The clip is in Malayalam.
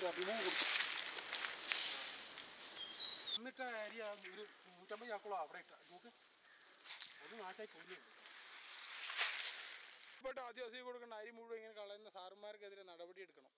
എന്നിട്ട് അരി ഒരു 150 ചാക്കോളം അവിടെ ഇട്ട നോക്ക് അത് നാശമായി പോയില്ലേ. ആദിവാസി കൊടുക്കേണ്ട അരി മുഴുവൻ ഇങ്ങനെ കളയുന്ന സാറുമാർക്കെതിരെ നടപടി എടുക്കണം.